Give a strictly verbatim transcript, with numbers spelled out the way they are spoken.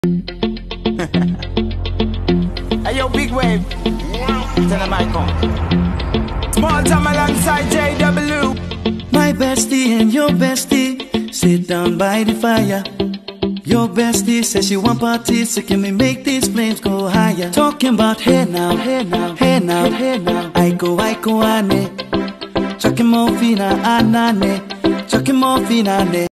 Hey yo, big wave. Tell them I come. Small time alongside J W. My bestie and your bestie sit down by the fire. Your bestie says she want parties, so can we make these flames go higher? Talking about hey now, hey now, hey now, hey now. I go, I go, ane. Chucking more fina, anane. Chucking more fina, ane.